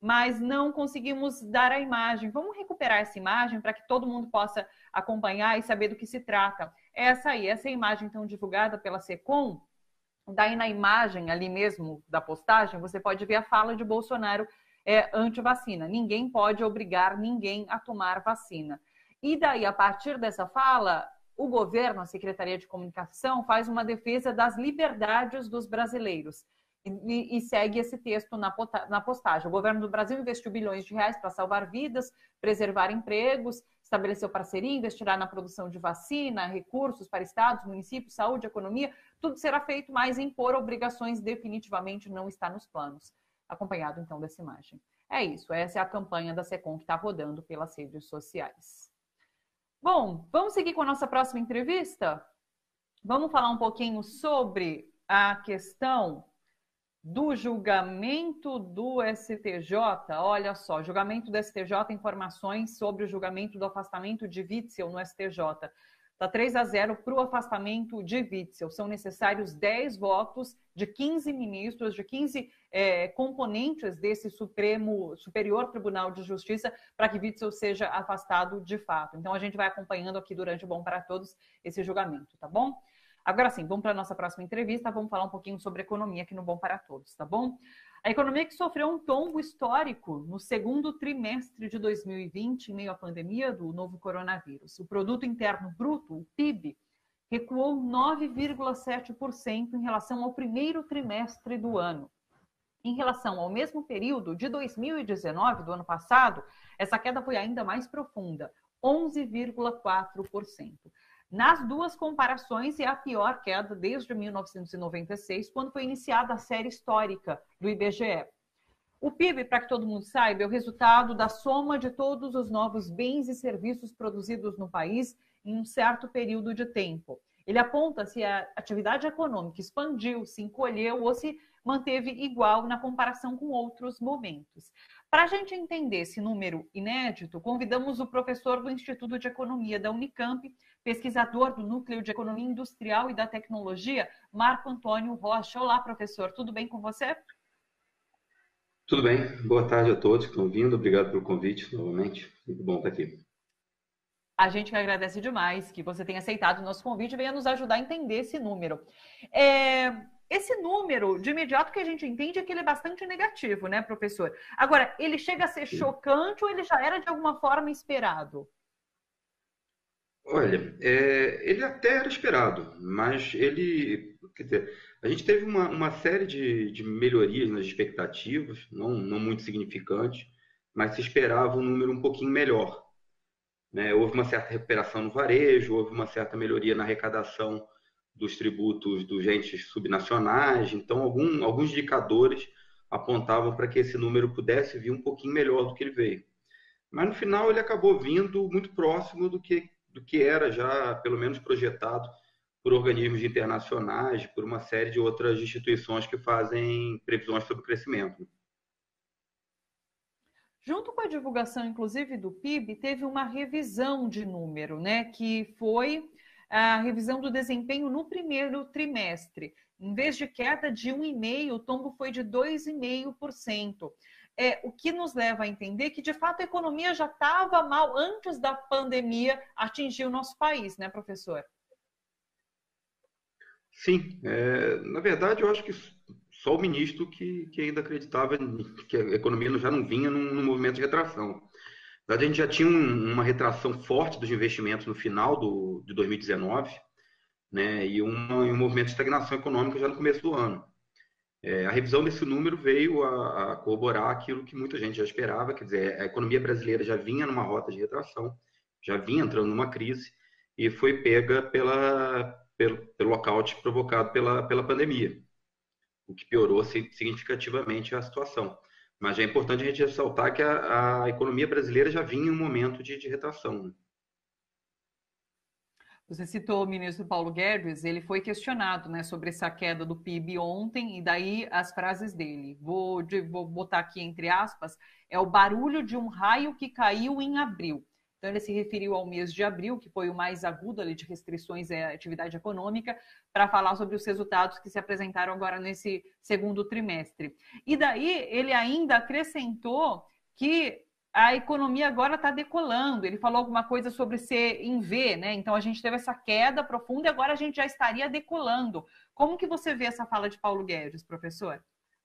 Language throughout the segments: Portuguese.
mas não conseguimos dar a imagem. Vamos recuperar essa imagem para que todo mundo possa acompanhar e saber do que se trata. Essa aí, essa é a imagem então divulgada pela SECOM. Daí na imagem ali mesmo da postagem, você pode ver a fala de Bolsonaro anti-vacina. Ninguém pode obrigar ninguém a tomar vacina. E daí, a partir dessa fala, o governo, a Secretaria de Comunicação, faz uma defesa das liberdades dos brasileiros. E segue esse texto na postagem. O governo do Brasil investiu bilhões de reais para salvar vidas, preservar empregos, estabeleceu parceria, investirá na produção de vacina, recursos para estados, municípios, saúde, economia. Tudo será feito, mas impor obrigações definitivamente não está nos planos. Acompanhado, então, dessa imagem. É isso, essa é a campanha da SECOM que está rodando pelas redes sociais. Bom, vamos seguir com a nossa próxima entrevista? Vamos falar um pouquinho sobre a questão do julgamento do STJ. Olha só, julgamento do STJ, informações sobre o julgamento do afastamento de Witzel no STJ. Está 3-0 para o afastamento de Witzel. São necessários 10 votos de 15 ministros, de 15 componentes desse Superior Tribunal de Justiça para que Witzel seja afastado de fato. Então, a gente vai acompanhando aqui durante o Bom para Todos esse julgamento, tá bom? Agora sim, vamos para a nossa próxima entrevista, vamos falar um pouquinho sobre economia aqui no Bom para Todos, tá bom? A economia que sofreu um tombo histórico no segundo trimestre de 2020, em meio à pandemia do novo coronavírus. O Produto Interno Bruto, o PIB, recuou 9,7% em relação ao primeiro trimestre do ano. Em relação ao mesmo período de 2019, do ano passado, essa queda foi ainda mais profunda, 11,4%. Nas duas comparações, é a pior queda desde 1996, quando foi iniciada a série histórica do IBGE. O PIB, para que todo mundo saiba, é o resultado da soma de todos os novos bens e serviços produzidos no país em um certo período de tempo. Ele aponta se a atividade econômica expandiu, se encolheu ou se manteve igual na comparação com outros momentos. Para a gente entender esse número inédito, convidamos o professor do Instituto de Economia da Unicamp, pesquisador do Núcleo de Economia Industrial e da Tecnologia, Marco Antônio Rocha. Olá, professor, tudo bem com você? Tudo bem, boa tarde a todos que estão vindo, obrigado pelo convite novamente, muito bom estar aqui. A gente que agradece demais que você tenha aceitado o nosso convite e venha nos ajudar a entender esse número. Esse número, de imediato, que a gente entende é que ele é bastante negativo, né, professor? Agora, ele chega a ser chocante ou ele já era de alguma forma esperado? Olha, ele até era esperado, mas quer dizer, a gente teve uma série de melhorias nas expectativas, não muito significantes, mas se esperava um número um pouquinho melhor, né? Houve uma certa recuperação no varejo, houve uma certa melhoria na arrecadação dos tributos dos entes subnacionais, então alguns indicadores apontavam para que esse número pudesse vir um pouquinho melhor do que ele veio. Mas no final ele acabou vindo muito próximo do que era já, pelo menos, projetado por organismos internacionais, por uma série de outras instituições que fazem previsões sobre o crescimento. Junto com a divulgação, inclusive, do PIB, teve uma revisão de número, né? Que foi a revisão do desempenho no primeiro trimestre. Em vez de queda de 1,5%, o tombo foi de 2,5%. O que nos leva a entender que, de fato, a economia já estava mal antes da pandemia atingir o nosso país, né, professor? Sim, na verdade eu acho que só o ministro que ainda acreditava que a economia já não vinha num movimento de retração. Na verdade, a gente já tinha uma retração forte dos investimentos no final de 2019, né, e um movimento de estagnação econômica já no começo do ano. A revisão desse número veio a corroborar aquilo que muita gente já esperava, quer dizer, a economia brasileira já vinha numa rota de retração, já vinha entrando numa crise e foi pega pelo lockout provocado pela pandemia, o que piorou significativamente a situação. Mas é importante a gente ressaltar que a economia brasileira já vinha em um momento de retração. Você citou o ministro Paulo Guedes, ele foi questionado, né, sobre essa queda do PIB ontem, e daí as frases dele. Vou botar aqui entre aspas, é o barulho de um raio que caiu em abril. Então, ele se referiu ao mês de abril, que foi o mais agudo ali de restrições à atividade econômica, para falar sobre os resultados que se apresentaram agora nesse segundo trimestre. E daí, ele ainda acrescentou que a economia agora está decolando. Ele falou alguma coisa sobre ser em V, né? Então, a gente teve essa queda profunda e agora a gente já estaria decolando. Como que você vê essa fala de Paulo Guedes, professor?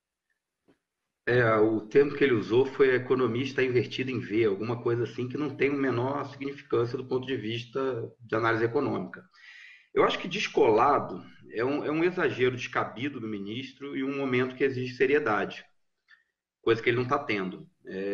O termo que ele usou foi a economia está invertida em V, alguma coisa assim que não tem o menor significância do ponto de vista de análise econômica. Eu acho que descolado é um exagero descabido do ministro e um momento que exige seriedade, coisa que ele não está tendo.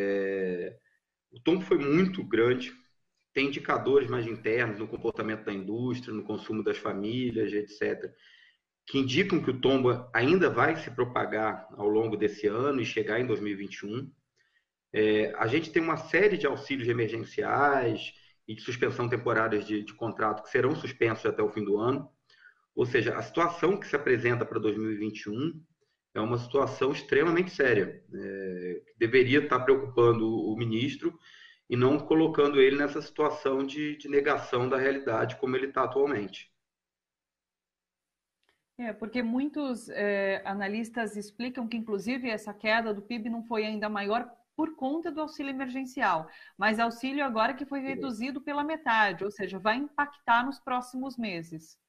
O tombo foi muito grande, tem indicadores mais internos no comportamento da indústria, no consumo das famílias, etc., que indicam que o tombo ainda vai se propagar ao longo desse ano e chegar em 2021. A gente tem uma série de auxílios emergenciais e de suspensão temporárias de contrato que serão suspensos até o fim do ano. Ou seja, a situação que se apresenta para 2021 é uma situação extremamente séria, que deveria estar preocupando o ministro e não colocando ele nessa situação de negação da realidade como ele está atualmente. Porque muitos analistas explicam que, inclusive, essa queda do PIB não foi ainda maior por conta do auxílio emergencial, mas auxílio agora que foi reduzido pela metade, ou seja, vai impactar nos próximos meses.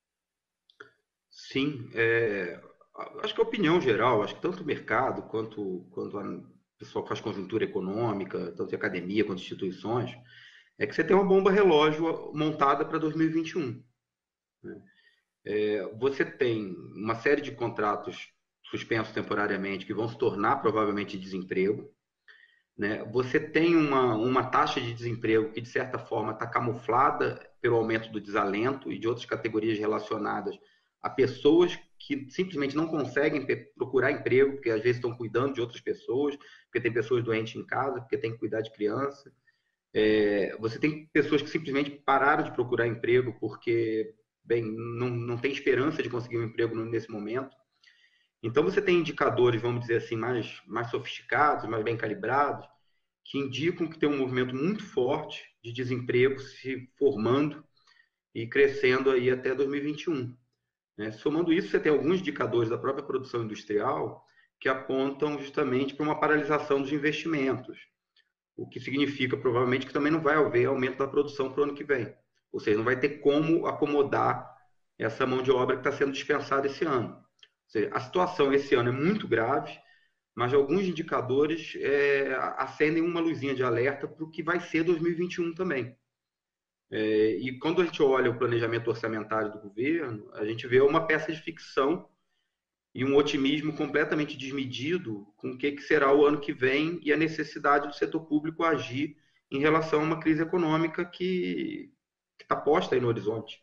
Sim, acho que a opinião geral, acho que tanto o mercado quanto o pessoal que faz conjuntura econômica, tanto a academia quanto instituições, é que você tem uma bomba relógio montada para 2021. Né? Você tem uma série de contratos suspensos temporariamente que vão se tornar provavelmente desemprego. Né? Você tem uma taxa de desemprego que, de certa forma, está camuflada pelo aumento do desalento e de outras categorias relacionadas a pessoas que simplesmente não conseguem procurar emprego, porque às vezes estão cuidando de outras pessoas, porque tem pessoas doentes em casa, porque tem que cuidar de criança. Você tem pessoas que simplesmente pararam de procurar emprego porque, bem, não tem esperança de conseguir um emprego nesse momento. Então, você tem indicadores, vamos dizer assim, mais sofisticados, mais bem calibrados, que indicam que tem um movimento muito forte de desemprego se formando e crescendo aí até 2021. Né? Somando isso, você tem alguns indicadores da própria produção industrial que apontam justamente para uma paralisação dos investimentos, o que significa provavelmente que também não vai haver aumento da produção para o ano que vem. Ou seja, não vai ter como acomodar essa mão de obra que está sendo dispensada esse ano. Ou seja, a situação esse ano é muito grave, mas alguns indicadores acendem uma luzinha de alerta para o que vai ser 2021 também. E quando a gente olha o planejamento orçamentário do governo, a gente vê uma peça de ficção e um otimismo completamente desmedido com o que será o ano que vem e a necessidade do setor público agir em relação a uma crise econômica que está posta aí no horizonte.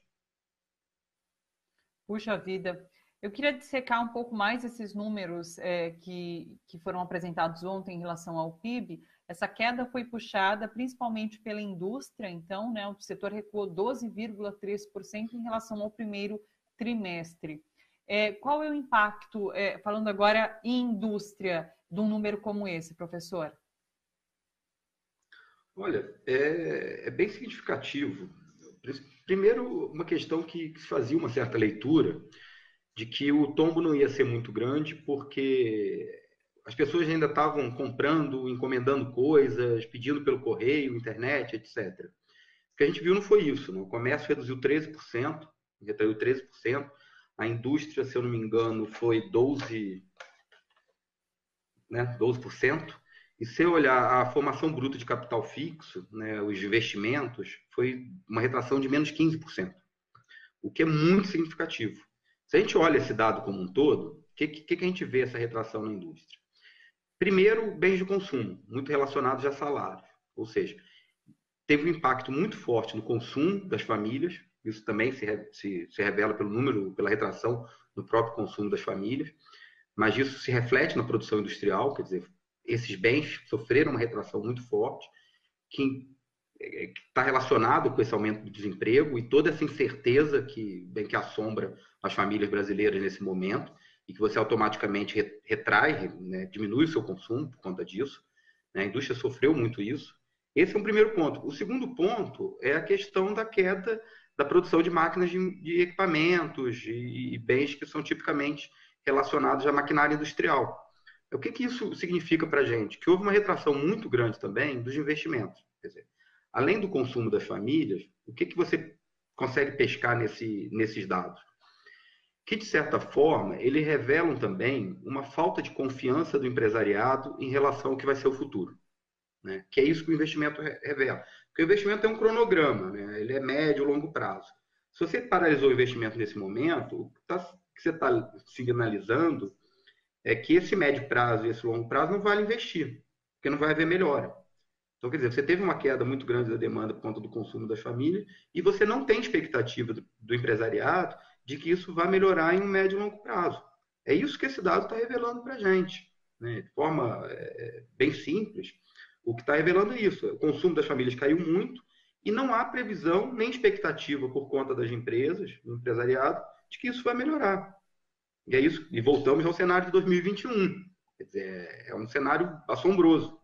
Puxa vida, eu queria dissecar um pouco mais esses números que foram apresentados ontem em relação ao PIB. Essa queda foi puxada principalmente pela indústria, então, né, o setor recuou 12,3% em relação ao primeiro trimestre. Qual é o impacto, falando agora em indústria, de um número como esse, professor? Olha, é bem significativo. Primeiro, uma questão que se fazia uma certa leitura de que o tombo não ia ser muito grande porque as pessoas ainda estavam comprando, encomendando coisas, pedindo pelo correio, internet, etc. O que a gente viu não foi isso. Né? O comércio reduziu 13%, retraiu 13%. A indústria, se eu não me engano, foi 12%. Né, 12%. E se eu olhar a formação bruta de capital fixo, né, os investimentos, foi uma retração de menos 15%, o que é muito significativo. Se a gente olha esse dado como um todo, o que a gente vê essa retração na indústria? Primeiro, bens de consumo, muito relacionados a salários, ou seja, teve um impacto muito forte no consumo das famílias, isso também se revela pelo número, pela retração no próprio consumo das famílias, mas isso se reflete na produção industrial, quer dizer, esses bens sofreram uma retração muito forte, que está relacionado com esse aumento do desemprego e toda essa incerteza que assombra as famílias brasileiras nesse momento, e que você automaticamente retrai, né, diminui o seu consumo por conta disso. Né? A indústria sofreu muito isso. Esse é um primeiro ponto. O segundo ponto é a questão da queda da produção de máquinas de equipamentos e bens que são tipicamente relacionados à maquinária industrial. O que isso significa para a gente? Que houve uma retração muito grande também dos investimentos. Quer dizer, além do consumo das famílias, o que você consegue pescar nesses dados? Que, de certa forma, eles revelam também uma falta de confiança do empresariado em relação ao que vai ser o futuro. Né? Que é isso que o investimento revela. Porque o investimento é um cronograma, né? Ele é médio e longo prazo. Se você paralisou o investimento nesse momento, o que você está sinalizando é que esse médio prazo e esse longo prazo não vale investir, porque não vai haver melhora. Então, quer dizer, você teve uma queda muito grande da demanda por conta do consumo das famílias e você não tem expectativa do empresariado de que isso vai melhorar em um médio e longo prazo. É isso que esse dado está revelando para a gente. Né? De forma bem simples, o que está revelando é isso. O consumo das famílias caiu muito e não há previsão nem expectativa por conta das empresas, do empresariado, de que isso vai melhorar. E é isso. E voltamos ao cenário de 2021. Quer dizer, é um cenário assombroso.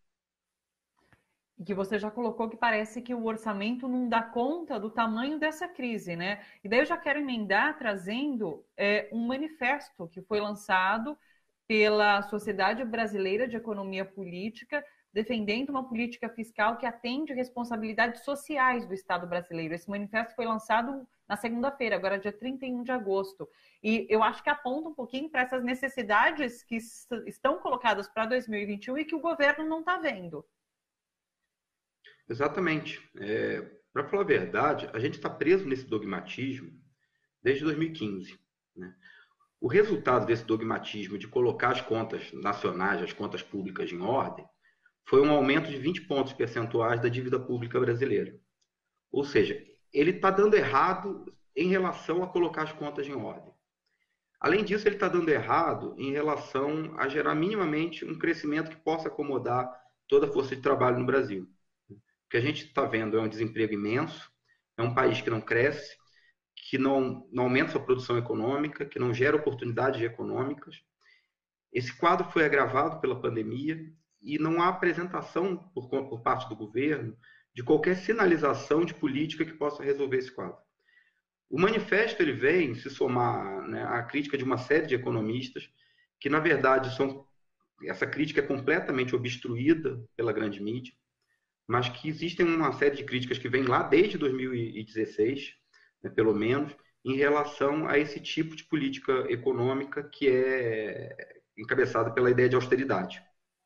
Que você já colocou que parece que o orçamento não dá conta do tamanho dessa crise, né? E daí eu já quero emendar trazendo um manifesto que foi lançado pela Sociedade Brasileira de Economia Política, defendendo uma política fiscal que atende responsabilidades sociais do Estado brasileiro. Esse manifesto foi lançado na segunda-feira, agora dia 31 de agosto. E eu acho que aponta um pouquinho para essas necessidades que estão colocadas para 2021 e que o governo não está vendo. Exatamente. Para falar a verdade, a gente está preso nesse dogmatismo desde 2015. Né? O resultado desse dogmatismo de colocar as contas nacionais, as contas públicas em ordem, foi um aumento de 20 pontos percentuais da dívida pública brasileira. Ou seja, ele está dando errado em relação a colocar as contas em ordem. Além disso, ele está dando errado em relação a gerar minimamente um crescimento que possa acomodar toda a força de trabalho no Brasil. O que a gente está vendo é um desemprego imenso, é um país que não cresce, que não aumenta sua produção econômica, que não gera oportunidades econômicas. Esse quadro foi agravado pela pandemia e não há apresentação por parte do governo de qualquer sinalização de política que possa resolver esse quadro. O manifesto ele vem se somar, né, à crítica de uma série de economistas que, na verdade, essa crítica é completamente obstruída pela grande mídia, mas que existem uma série de críticas que vêm lá desde 2016, né, pelo menos, em relação a esse tipo de política econômica que é encabeçada pela ideia de austeridade.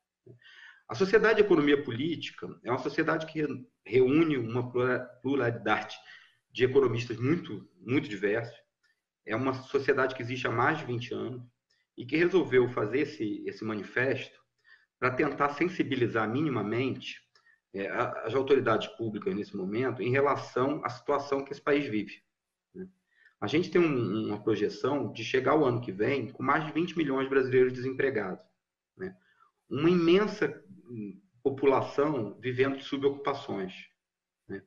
A sociedade de economia política é uma sociedade que reúne uma pluralidade de economistas muito, muito diversos. É uma sociedade que existe há mais de 20 anos e que resolveu fazer esse manifesto para tentar sensibilizar minimamente as autoridades públicas nesse momento em relação à situação que esse país vive. Né? A gente tem uma projeção de chegar ao ano que vem com mais de 20 milhões de brasileiros desempregados. Né? Uma imensa população vivendo de subocupações. Né?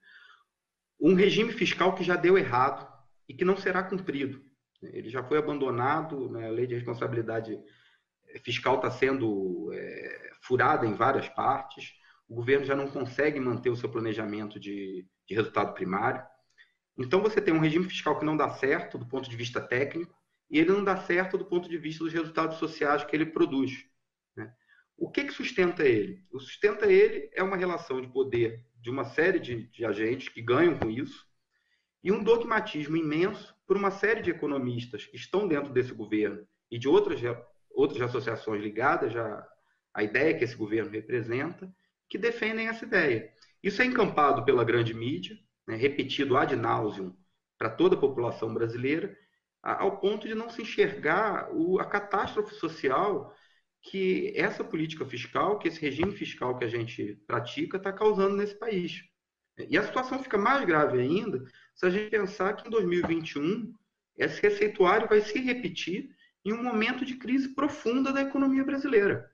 Um regime fiscal que já deu errado e que não será cumprido. Ele já foi abandonado, né? A lei de responsabilidade fiscal está sendo furada em várias partes, o governo já não consegue manter o seu planejamento de resultado primário. Então você tem um regime fiscal que não dá certo do ponto de vista técnico e ele não dá certo do ponto de vista dos resultados sociais que ele produz. Né? O que sustenta ele? O que sustenta ele é uma relação de poder de uma série de agentes que ganham com isso e um dogmatismo imenso por uma série de economistas que estão dentro desse governo e de outras associações ligadas à ideia que esse governo representa, que defendem essa ideia. Isso é encampado pela grande mídia, né, repetido ad nauseam para toda a população brasileira, ao ponto de não se enxergar a catástrofe social que essa política fiscal, que esse regime fiscal que a gente pratica, está causando nesse país. E a situação fica mais grave ainda se a gente pensar que em 2021 esse receituário vai se repetir em um momento de crise profunda da economia brasileira.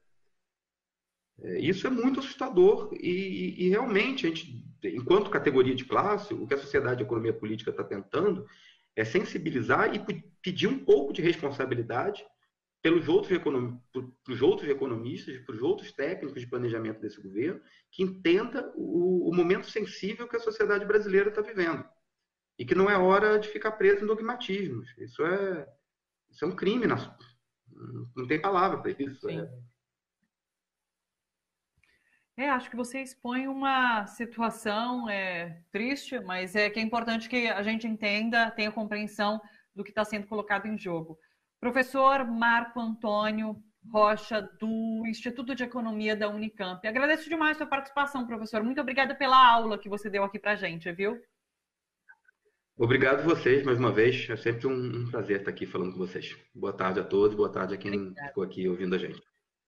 Isso é muito assustador e realmente, a gente, enquanto categoria de classe, o que a sociedade de economia política está tentando é sensibilizar e pedir um pouco de responsabilidade pelos outros economistas, pelos outros técnicos de planejamento desse governo, que entenda o momento sensível que a sociedade brasileira está vivendo. E que não é hora de ficar preso em dogmatismos. Isso é um crime, não tem palavra para isso. Acho que você expõe uma situação triste, mas que é importante que a gente entenda, tenha compreensão do que está sendo colocado em jogo. Professor Marco Antônio Rocha, do Instituto de Economia da Unicamp. Agradeço demais a sua participação, professor. Muito obrigada pela aula que você deu aqui para a gente, viu? Obrigado a vocês, mais uma vez. É sempre um prazer estar aqui falando com vocês. Boa tarde a todos, boa tarde a quem ficou aqui ouvindo a gente.